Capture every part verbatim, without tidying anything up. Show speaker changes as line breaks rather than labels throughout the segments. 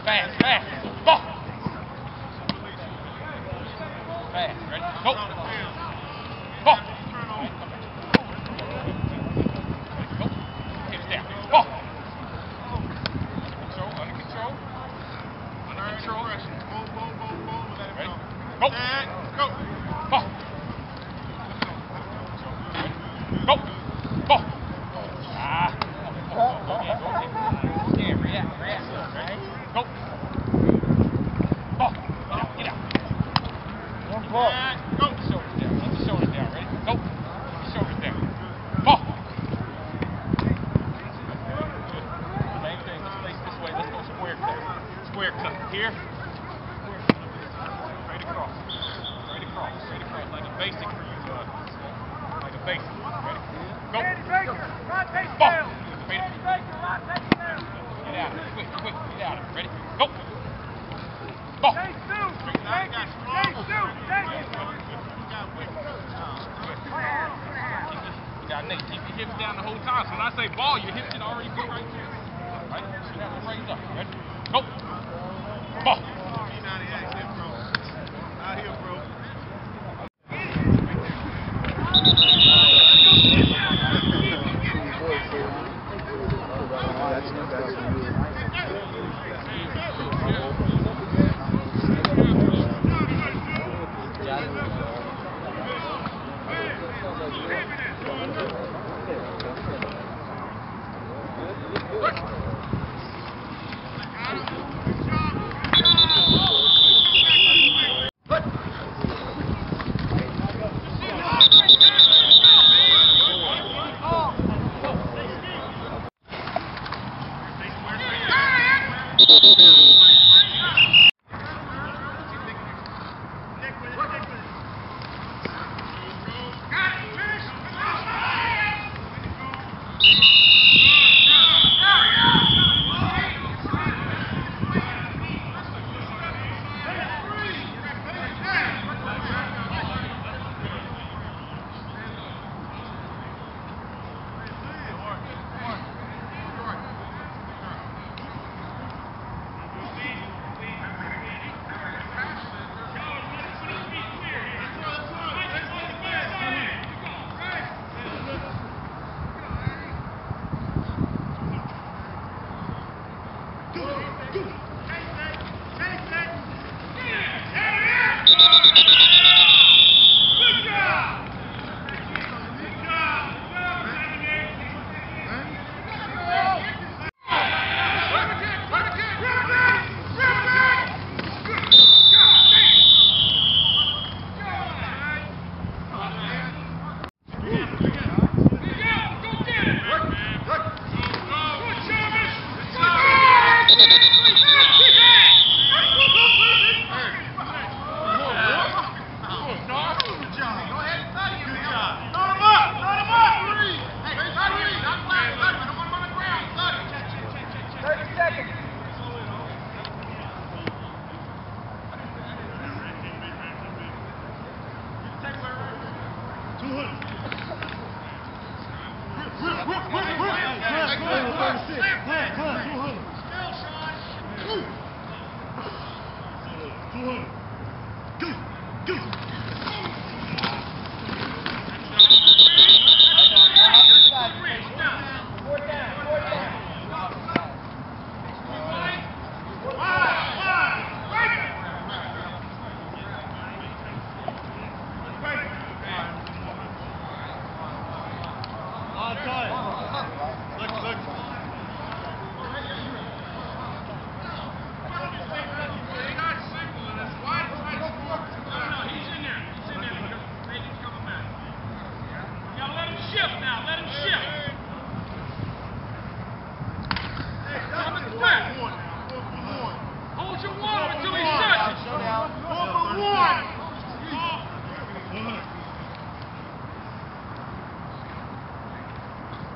Fast, fast. Ball. Fast. Ready? Go. Ball. Go. Hips down. Ball. Control, under control. Under control. Ready? Go. Go. Ball. Go. Ball. Ah. Go again, go again. Yeah, react, react. Ready? Go. Ball. Get out, get out. One ball. Go. Shoulders down. Keep the shoulders down. Ready? Go. Keep the shoulders down. Ball. Same thing. Let's face this way. Let's go square cut. Square cut. Here. Straight across. Straight across. Straight across. Like a basic for you. Uh, like a basic. Ready? Go. Ball. Get out of it. Quick, quick. Get out of it. Ready? Go. Ball. Get out, Nate. Keep your hips down the whole time. So when I say ball, your hips should already be right here. Right? You should have them raised up. Ready? Go. Ball. Out here, bro.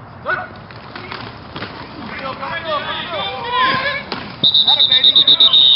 Atta baby.